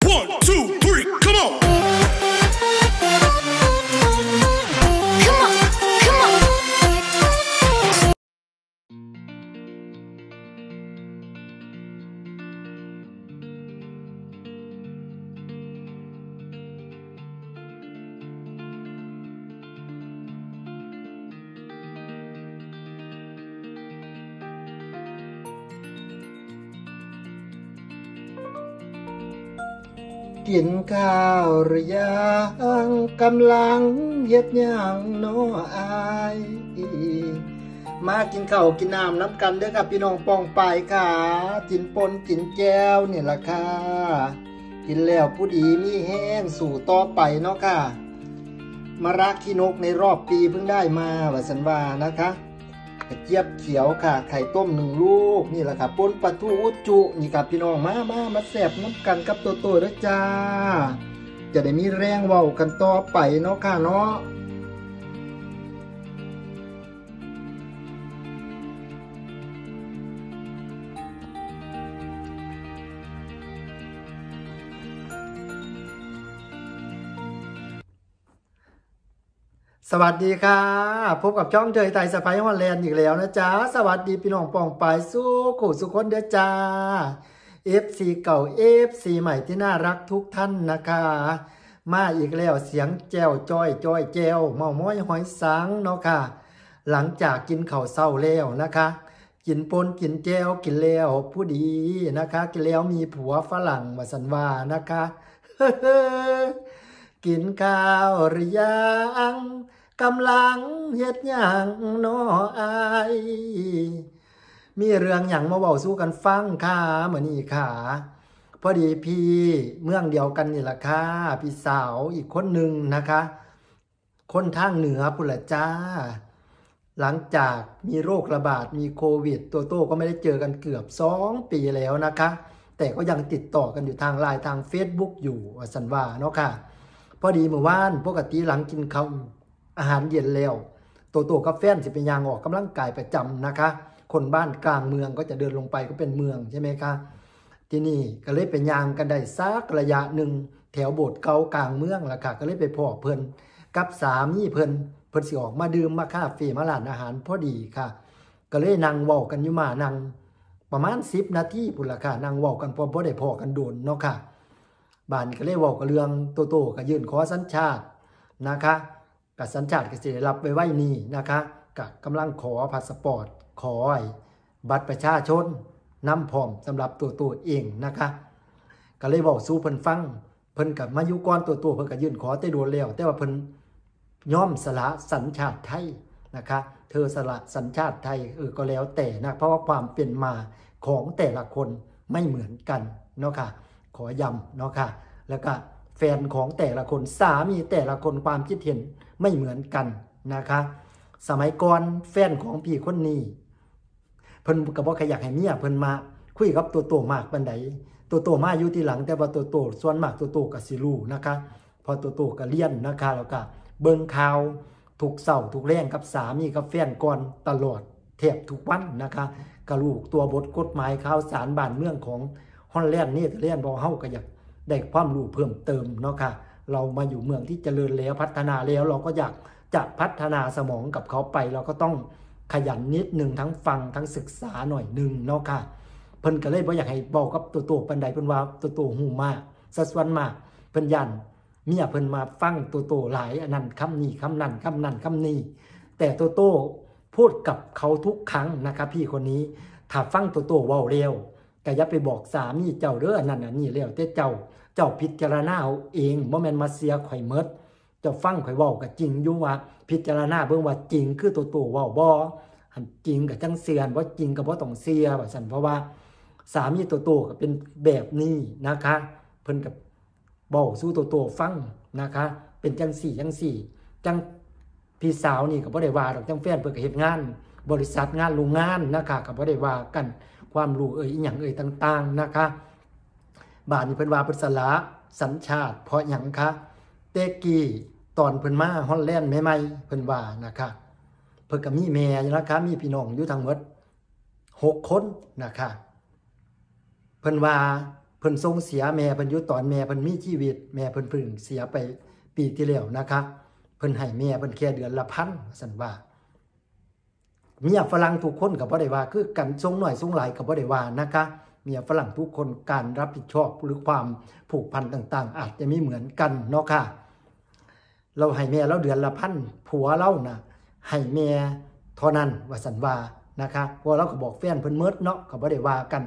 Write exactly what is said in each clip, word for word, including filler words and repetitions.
One, two, three, come on! Come on, come on! กินข้าวหรือยังกำลังเฮ็ดหยังน้ออายมากินข้าวกินน้ำน้ำกันเด้อครับพี่น้องปองปายค่ะกินปนกินแก้วนี่ล่ะค่ะกินแล้วผู้ดีมีแห้งสู่ต่อไปเนาะค่ะมะระขี้นกในรอบปีเพิ่งได้มาว่าสันว่านะคะกระเจี๊ยบเขียวค่ะไข่ต้มหนึ่งลูกนี่แหละค่ะปนปลาทูอุจุนี่ครับพี่น้องมามามาแซ่บน้ำกันกับตัวโตด้วยจ้าจะได้มีแรงเว้ากันต่อไปเนาะค่ะเนาะสวัสดีค่ะพบกับช่องเจยไทยสไปฮอลแลนด์อีกแล้วนะจ๊ะสวัสดีพี่น้องปองปายสู้ขู่สุขคนเด้อจ้า เอฟ ซี เก่า เอฟ ซี ใหม่ที่น่ารักทุกท่านนะคะมาอีกแล้วเสียงแจ้วจ้อยจ้อยแจ้วเมาม้อยหอยสังเนาะค่ะหลังจากกินข้าวเศร้าแล้วนะคะกินปนกินแจ้วกินแล้วผู้ดีนะคะกินแล้วมีผัวฝรั่งมาสันวานะคะ กินข้าวหรือยังกำลังเฮ็ดหยังน้ออายมีเรื่องหยังมาเว้าสู้กันฟังค่ะมื้อนี้ค่ะพอดีพี่เมืองเดียวกันนี่ล่ะค่ะพี่สาวอีกคนหนึ่งนะคะคนทางเหนือพุ่นล่ะจ้าหลังจากมีโรคระบาดมีโควิดตัวโตก็ไม่ได้เจอกันเกือบสองปีแล้วนะคะแต่ก็ยังติดต่อกันอยู่ทางไลน์ทาง Facebook อยู่ว่าซั่นว่าเนาะค่ะพอดีเมื่อวานปกติหลังกินข้าวอาหารเย็นแล้วโตโตกับแฟนสิเป็นยางออกกำลังกายประจำนะคะคนบ้านกลางเมืองก็จะเดินลงไปก็เป็นเมืองใช่ไหมคะที่นี่ก็เลยไปยางกันได้สักระยะหนึ่งแถวโบสถ์เก่ากลางเมืองล่ะค่ะก็เลยไปพ่อเพิ่นกับสามีเพิ่นเพิ่นสิออกมาดื่มมาคาเฟ่มาร้านอาหารพอดีค่ะก็เลยนั่งเว้ากันอยู่มานั่งประมาณสิบนาทีพุ่นล่ะค่ะนั่งเว้ากันพอบ่ได้พอกันโดนเนาะค่ะบ้านก็เลยเว้ากับเรื่องโตโตก็ยื่นขอสัญชาตินะคะกับสัญชาติก็สิได้รับไว้ไว้นี่นะคะก็กำลังขอพาสปอร์ตขอบัตรประชาชนนำพร้อมสำหรับตัวตัวเองนะคะก็เลยบอกสู้เพิ่นฟังเพิ่นกับมาอยู่ก่อนตัวตัวเพิ่นก็ยื่นขอแต่โดนแล้วแต่ว่าเพิ่นยอมสละสัญชาติไทยนะคะเธอสละสัญชาติไทยเออก็แล้วแต่นะเพราะว่าความเป็นมาของแต่ละคนไม่เหมือนกันเนาะค่ะขอย้ำเนาะค่ะแล้วก็แฟนของแต่ละคนสามีแต่ละคนความคิดเห็นไม่เหมือนกันนะคะสมัยก่อนแฟนของพี่คนนี้เพิ่นก็บ่อยากให้เมียเพิ่นมาคุยกับตัวโตมากปานใดตัวโตมาอยู่ทีหลังแต่ว่าตัวโตส่วนมากตัวโตก็สิรู้นะคะพอตัวโตก็เรียนนะคะแล้วก็เบิ่งข่าวทุกเช้าทุกแลงกับสามีกับแฟนก่อนตลอดแทบทุกวันนะคะก็รู้ตัวบทกฎหมายข่าวสารบ้านเมืองของฮอลแลนด์นี่เรียนบ่เฮาก็อยากได้ความรู้เพิ่มเติมเนาะค่ะเรามาอยู่เมืองที่เจริญแล้วพัฒนาแล้วเราก็อยากจะพัฒนาสมองกับเขาไปเราก็ต้องขยันนิดหนึ่งทั้งฟังทั้งศึกษาหน่อยหนึ่งเนาะค่ะเพิ่นก็เลยบ่อยากให้บอกกับตัวโตปันใดเพิ่นว่าตัวโตหูมากสัดส่วนมากเพิ่นยันเมียเพิ่นมาฟังตัวโตหลายอันนั้นคำนี้คำนั้นคำนั้นคำนี้แต่ตัวโตพูดกับเขาทุกครั้งนะครับพี่คนนี้ถ้าฟังตัวโตเว้าเร็วก็อย่าไปบอกสามีเจ้าเด้ออันนั้นอันนี้แล้วแต่เจ้าเจ้าพิจารณาเอาเองบ่แม่นมาเสียข่อยเมดเจ้าฟังข่อยเว้าก็จริงอยู่ว่าพิจารณาเบิ่งว่าจริงคือตัวโตเว้าบ่หันจริงก็จังเสียนบ่จริงก็บ่ต้องเสียว่าซั่นเพราะว่าสามีตัวโตก็เป็นแบบนี้นะคะเพิ่นก็เว้าสู่ตัวโตฟังนะคะเป็นจังสี่จังสี่จังพี่สาวนี่ก็บ่ได้ว่าดอกจังแฟนเพิ่นก็เฮ็ดงานบริษัทงานโรงงานนะคะก็บ่ได้ว่ากันความรู้เอ่ยอีหยังเอ่ยต่างๆนะคะบ้านนี้เพิ่นว่าเพิ่นสละสัญชาติเพราะหยังคะเตกี้ตอนเพิ่นมาฮอลแลนด์ใหม่ๆเพิ่นว่านะคะเพิ่นก็มีแม่นะคะมีพี่น้องอยู่ทั้งหมดหกคนนะคะเพิ่นว่าเพิ่นทรงเสียแม่เพิ่นอยู่ตอนแม่เพิ่นมีชีวิตแม่เพิ่นเพิ่งเสียไปปีที่แล้วนะคะเพิ่นให้แม่เพิ่นแค่เดือนละพันซั่นว่าเมียฝรั่งทุกคนก็บ่ได้ว่าคือกันทรงน้อยทรงหลายก็บ่ได้ว่านะคะเมียฝรั่งทุกคนการรับผิดชอบหรือความผูกพันต่างๆอาจจะไม่เหมือนกันเนาะค่ะเราให้แม่เราเดือนละพันผัวเราน่ะให้แม่เท่านั้นว่าซั่นว่านะคะเพราะเราก็บอกแฟนเพิ่นเมิดเนาะก็บ่ได้ว่ากัน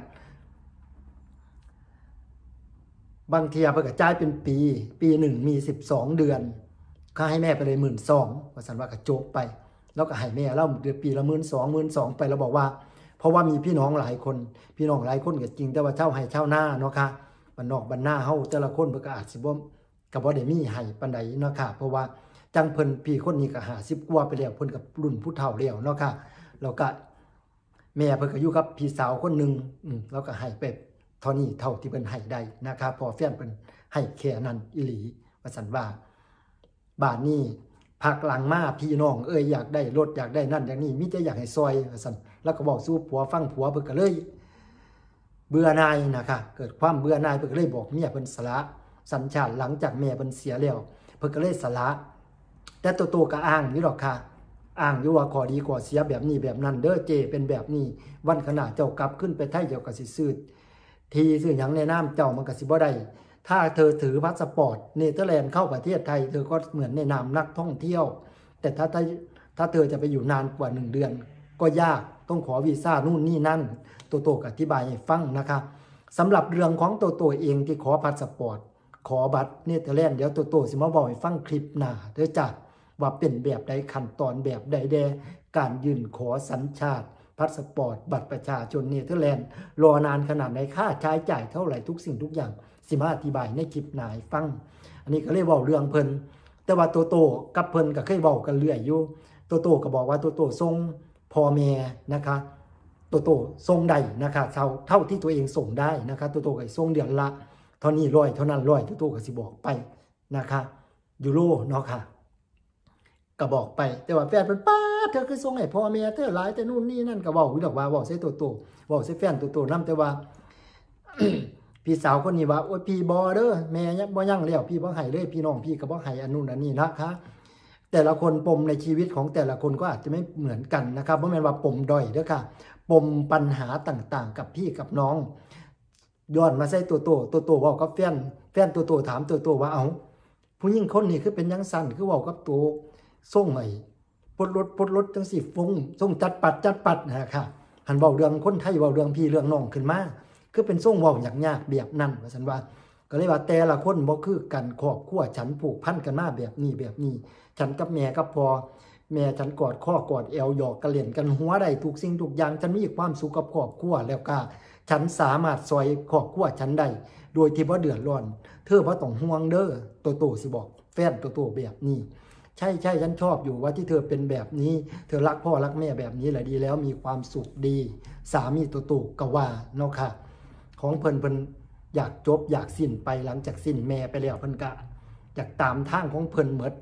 บางเทียเพิ่นก็จ่ายเป็นปีปีหนึ่งมีสิบสองเดือนก็ให้แม่ไปเลย หนึ่งหมื่นสองพัน ว่าซั่นว่าก็จบไปแล้วก็ให้แม่เราเดือนปีละ หนึ่งหมื่นสองพัน หนึ่งหมื่นสองพัน ไปแล้วบอกว่าเพราะว่ามีพี่น้องหลายคนพี่น้องหลายคนก็จริงแต่ว่าเช่าให้เช่าหน้าเนาะค่ะบ้านนอกบ้านหน้าเฮาแต่ละคนเพิ่นก็อาจสิบ่ก็บ่ได้มีให้ปานใดเนาะค่ะเพราะว่าจังเพิ่นพี่คนนี้ก็ห้าสิบกว่าไปแล้วเพิ่นก็รุ่นผู้เฒ่าแล้วเนาะค่ะแล้วก็แม่เพิ่นก็อยู่กับพี่สาวคนนึงอืมแล้วก็ให้ไปเท่านี้เท่าที่เพิ่นให้ได้นะครับพอแฟนเพิ่นให้แค่นั้นอีหลีว่าซั่นว่าบ้านนี้พักหลังมาพี่น้องเอ้ยอยากได้รถอยากได้นั่นอย่างนี้มีแต่อยากให้ซอยว่าซั่นแล้วก็บอกสู้ผัวฟังผัวเพิ่นก็เลยเบื่อหน่ายนะคะเกิดความเบื่อหน่ายเพิ่นก็เลยบอกเมียเพิ่นสละสัญชาติหลังจากแม่เพิ่นเสียแล้วเพิ่นก็เลยสละแต่ตัวโตก็อ้างอยู่ดอกค่ะอ้างอยู่ว่าขอดีขอเสียแบบนี้แบบนั้นเด้อเจเป็นแบบนี้วันขณะเจ้ากลับขึ้นไปไทยเจ้าก็สิซื้อทีซื้อหยังในน้ำเจ้ามันก็สิบ่ได้ถ้าเธอถือพาสปอร์ตเนเธอร์แลนด์เข้าประเทศไทยเธอก็เหมือนในนามนักท่องเที่ยวแต่ถ้าถ้าถ้าเธอจะไปอยู่นานกว่าหนึ่งเดือนก็ยากต้องขอวีซ่านู่นนี่นั่นโตโตก็อธิบายให้ฟังนะคะสำหรับเรื่องของโตโตเองที่ขอพาสปอร์ตขอบัตรเนเธอร์แลนด์เดี๋ยวโตโตสิมาบอกให้ฟังคลิปหน้าเด้อจ้ะว่าเป็นแบบใดขั้นตอนแบบใดแดการยื่นขอสัญชาติพาสปอร์ตบัตรประชาชนเนเธอร์แลนด์รอนานขนาดไหนค่าใช้จ่ายเท่าไหร่ทุกสิ่งทุกอย่างสิมาอธิบายในคลิปหน้าให้ฟังอันนี้ก็เลยเว้าเรื่องเพิ่นแต่ว่าโตโตกับเพิ่นก็เคยเว้ากันเรื่อยอยู่โตโตก็บอกว่าโตโตส่งพ่อแม่นะคะโตโตส่งได้นะคะเท่าเท่าที่ตัวเองส่งได้นะคะโตโตก็ส่งเดือนละเท่านี้ร้อยเท่านั้นร้อยโตโตก็สิบอกไปนะคะยูโรเนาะค่ะก็บอกไปแต่ว่าแฟนเพิ่นป้าเธอคือส่งให้พ่อแม่เธอหลายแต่นู่นนี่นั่นก็เว้าอยู่ดอกว่าเว้าใส่โตโตเว้าใส่แฟนโตโตนำแต่ว่า พี่สาวคนนี้ว่าโอ้ยพี่บ่เด้อแม่ยังบ่ยังแล้วพี่บ่ให้เลยพี่น้องพี่ก็บ่ให้อันนู้นอันนี้นะคะแต่ละคนปมในชีวิตของแต่ละคนก็อาจจะไม่เหมือนกันนะครับบ่แม่นว่าปมด้อยเด้อค่ะปมปัญหาต่างๆกับพี่กับน้องย้อนมาใส่ตัวโตตัวโตเว้ากับแฟนแฟนตัวโตถามตัวโตว่าเอ้าผู้หญิงคนนี้คือเป็นยังสั่นคือเว้ากับตัวส่งใหม่ปลดรถปลดรถจังสิฟงส่งจัดปัดจัดปัดนะค่ะหันเว้าเรื่องคนไทยเว้าเรื่องพี่เรื่องน้องขึ้นมาคือเป็นส่งเว้ายากๆแบบนั้นว่าซั่นว่าก็เลยว่าแต่ละคนบ่คือกันครอบครัวฉันผูกพันกันมาแบบนี้แบบนี้ฉันกับแม่กับพ่อแม่ฉันกอดข้อกอดเอวหยอกกันเล่นกันหัวได้ทุกสิ่งทุกอย่างฉันมีความสุขกับครอบครัวแล้วก็ฉันสามารถซอยครอบครัวฉันได้โดยที่บ่เดือดร้อนเธอบ่ต้องห่วงเด้อโตโตสิบอกแฟนโตโตแบบนี้ใช่ใช่ฉันชอบอยู่ว่าที่เธอเป็นแบบนี้เธอรักพ่อรักแม่แบบนี้แหละดีแล้วมีความสุขดีสามีโตโตก็ว่าเนาะค่ะของเพิ่นเพิ่นอยากจบอยากสิ้นไปหลังจากสิ้นแม่ไปแล้วเพิ่นก็อยากตามทางของเพิ่นหมด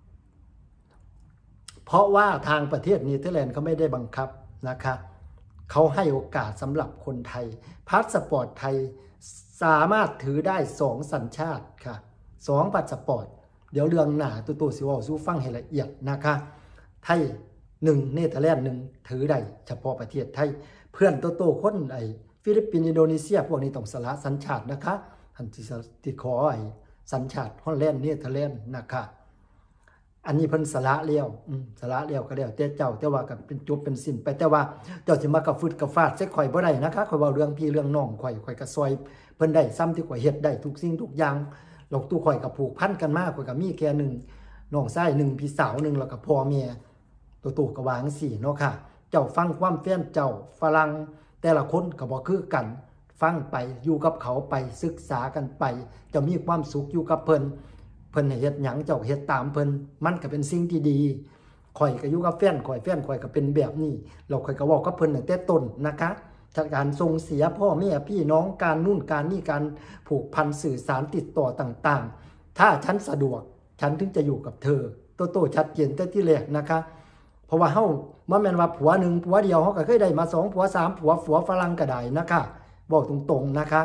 เพราะว่าทางประเทศเนเธอร์แลนด์เขาไม่ได้บังคับนะคะเขาให้โอกาสสำหรับคนไทยพาสปอร์ตไทยสามารถถือได้สองสัญชาติค่ะสองพาสปอร์ตเดี๋ยวเรื่องหน้าตัวตัวสิเว้าสู่ฟังให้ละเอียดนะคะไทยหนึ่งเนเธอร์แลนด์หนึ่งถือได้เฉพาะประเทศไทยเพื่อนตัวโตคนไอฟิลิปปินส์อินโดนีเซียพวกนี้ต้องสละสัญชาตินะคะอันที่ที่ขอไอ้สัญชาติฮอลแลนด์เนเธอร์แลนด์นะคะอันนี้เพิ่นสละแล้วอืมสละแล้วก็แล้วแต่เจ้าแต่ว่าก็เป็นจบเป็นสิ้นไปแต่ว่าเจ้าสิมากระฟึดกระฟาดใส่ข่อยบ่ได้นะคะข่อยเว้าเรื่องพี่เรื่องน้องข่อยข่อยก็ซอยเพิ่นได้ซ้ำที่ข่อยเฮ็ดได้ทุกสิ่งทุกอย่างหลอกตู้ข่อยก็ผูกพันกันมากข่อยก็มีแค่หนึ่งน้องชายหนึ่งพี่สาวหนึ่งแล้วก็พ่อแม่ตัวตู่ก็วางสี่เนาะค่ะเจ้าฟังความแฟนเจ้าฝรั่งแต่ละคนก็บ่คือกันฟังไปอยู่กับเขาไปศึกษากันไปจะมีความสุขอยู่กับเพิ่นเพิ่นเฮ็ดหยังเจ้าเฮ็ดตามเพิ่นมันก็เป็นสิ่งที่ดีข่อยก็อยู่กับแฟนข่อยแฟนข่อยก็เป็นแบบนี้เราข่อยก็เว้ากับเพิ่นตั้งแต่ต้นนะคะจากการส่งเสียพ่อแม่พี่น้องการนู่นการนี่การผูกพันสื่อสารติดต่อต่างๆถ้าฉันสะดวกฉันถึงจะอยู่กับเธอโตโตชัดเจนแต่ที่แรกนะคะเพราะว่าเฮาบ่แม่นว่าผัวหนึ่งผัวเดียวเฮาก็เคยได้มาสองผัวสามผัวผัวฝรั่งก็ได้นะคะบอกตรงๆนะคะ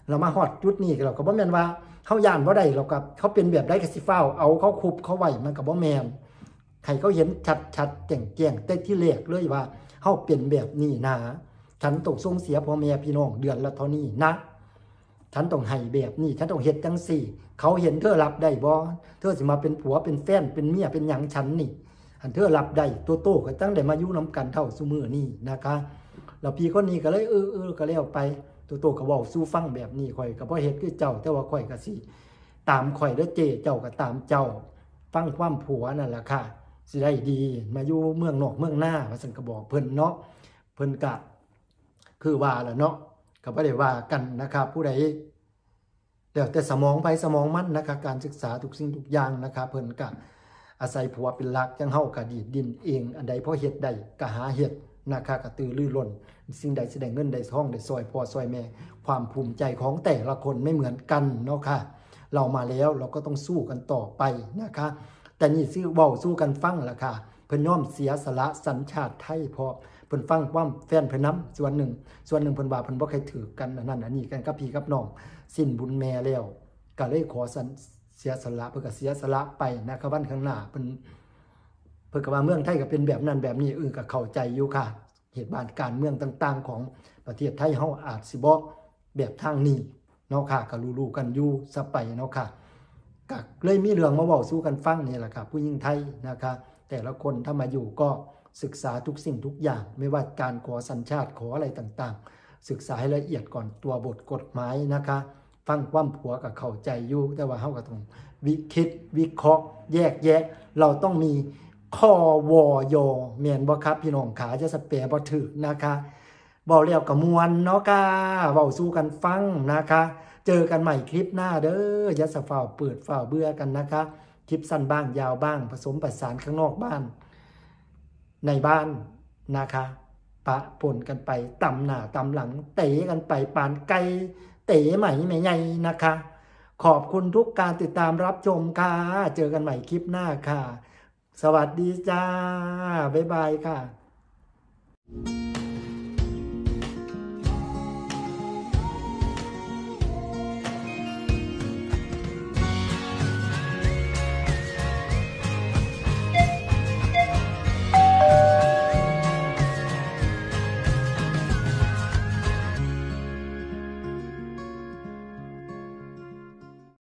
เรามาฮอดจุดนี้เราก็บ่แม่นว่าเฮาย่านบ่ได้เราก็เขาเป็นแบบใดก็สิฟ้าวเอาเขาคุบเขาไว้มันก็บ่แม่นให้เขาเห็นชัดๆแจ้งๆแต่ที่แรกเลยว่าเฮาเป็นแบบนี้นะฉันต้องส่งเสียพ่อแม่พี่น้องเดือนละเท่านี้นะฉันต้องให้แบบนี้ฉันต้องเฮ็ดจังซี่เขาเห็นเธอรับได้บ่เธอสิมาเป็นผัวเป็นแฟนเป็นเมียเป็นหยังฉันนี่อันเธอรับได้ตัวโตก็ตั้งได้มาอยู่นํกันเท่าซุมื้อนี้นะคะแล้วพี่คนนี้ก็เลยเออๆก็แล้วไปตัวโตก็เว้าสู่ฟังแบบนี้ข่อยก็บ่เฮ็ดคือเจ้าแต่ว่าข่อยก็สิตามข่อยเด้อเจเจ้าก็ตามเจ้าฟังความผัวนั่นล่ะค่ะสิได้ดีมาอยู่เมืองนอกเมืองหน้าว่าซั่นก็บอกเพิ่นเนาะเพิ่นก็คือว่าล่ะเนาะก็บ่ได้ว่ากันนะครับผู้ใดแล้วแต่สมองไปสมองมันนะครับการศึกษาทุกสิ่งทุกอย่างนะครับเพิ่นก็อาศัยผัวเป็นหลักจังเฮาก็ดีดดินเองอันใดพอเฮ็ดได้ก็หาเฮ็ดนะคะกระตือรือร้นสิ่งใดแสดงเงินได้ทองได้ซอยพ่อซอยแม่ความภูมิใจของแต่ละคนไม่เหมือนกันเนาะค่ะเรามาแล้วเราก็ต้องสู้กันต่อไปนะคะแต่นี่ซื้อเว้าสู้กันฟังล่ะค่ะเพิ่นยอมเสียสละสัญชาติไทยเพราะเพิ่นฟังความแฟนเพิ่นนำส่วนหนึ่งส่วนหนึ่งเพิ่นว่าเพิ่นบ่เคยถือกันอันนั้นอันนี้กันกับพี่กับน้องสิ้นบุญแม่แล้วก็เลยขอเสียสละเพิ่นก็เสียสละไปนะครับวันข้างหน้าเพิ่นเพิ่นก็ว่าเมืองไทยก็เป็นแบบนั้นแบบนี้เออก็เข้าใจอยู่ค่ะเหตุการณ์การเมืองต่างๆของประเทศไทยเฮาอาจสิบ่แบบทางนี้เนาะค่ะก็รู้ๆกันอยู่ซะไปเนาะค่ะก็เลยมีเรื่องมาเว้าสู่กันฟังนี่แหละค่ะผู้หญิงไทยนะคะแต่ละคนถ้ามาอยู่ก็ศึกษาทุกสิ่งทุกอย่างไม่ว่าการขอสัญชาติขออะไรต่างๆศึกษาให้ละเอียดก่อนตัวบทกฎหมายนะคะฟังความผัวกับเข้าใจอยู่แต่ว่าเฮาก็ต้องวิคิดวิเคราะห์แยกแยะเราต้องมีคอวอยแม่นบ่ครับพี่น้องขาจะสแปรบ่ถึกนะคะเว้าแล้วก็ม่วนเนาะค่ะเว้าสู่กันฟังนะคะเจอกันใหม่คลิปหน้าเด้ออย่าสะฟ้าวเปิดฟ้าวเบื่อกันนะคะคลิปสั้นบ้างยาวบ้างผสมผสานข้างนอกบ้านในบ้านนะคะปะปนกันไปตำหน้าตำหลังเตะกันไปปานไก่เตะใหม่ไม่ใหญ่นะคะขอบคุณทุกการติดตามรับชมค่ะเจอกันใหม่คลิปหน้าค่ะสวัสดีจ้าบ๊ายบายค่ะ